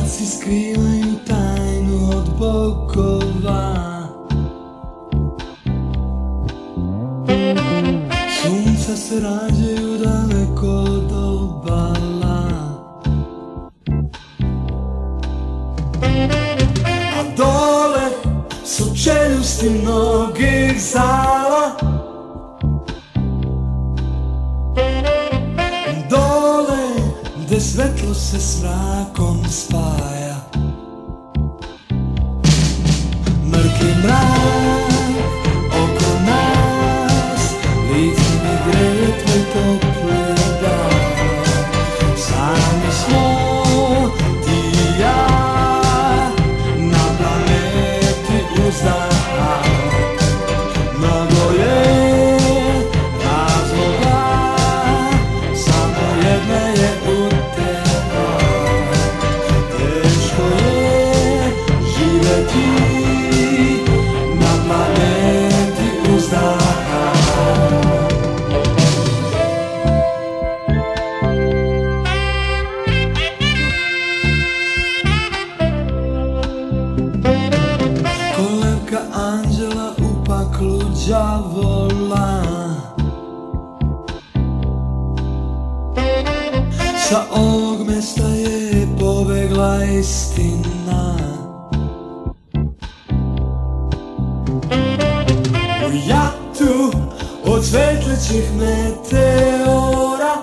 Oblaci skrivaju tajnu od bogova. Sunca se rađaju daleko od obala, a dole su čeljusti mnogih zala. Dole gde svetlo se s mrakom spaja, mrki mrak oko nas, lice mi greje tvoj topli dan. Sami smo ti i ja na planeti uzdan. Mnogo je razloga, samo jedna je uteka. Teško je živeti na planeti uzdan. Kolevka anđela u paklu đavola, sa ovog mesta je pobegla istina. U jatu od svetlećih meteora,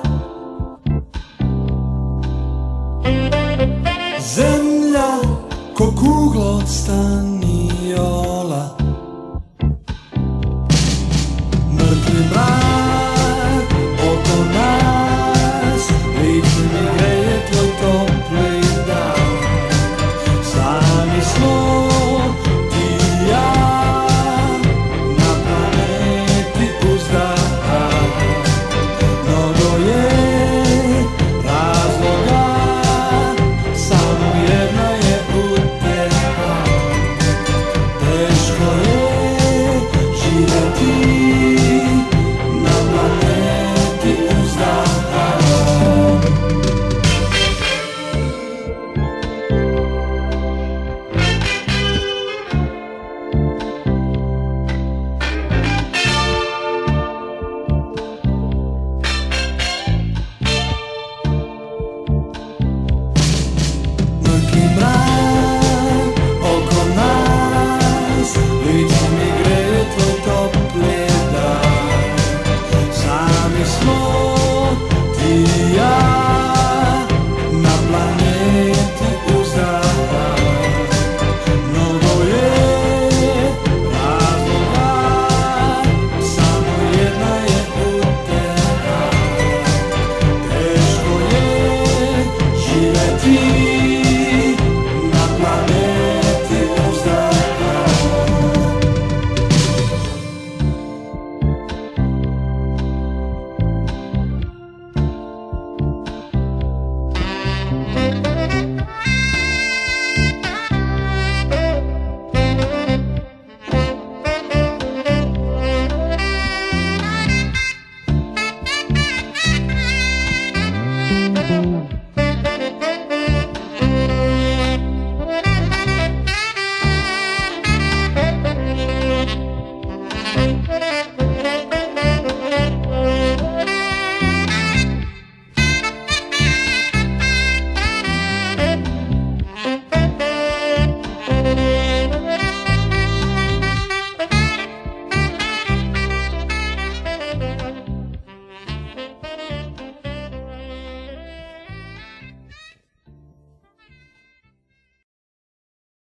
zemlja ko kugla od staniora.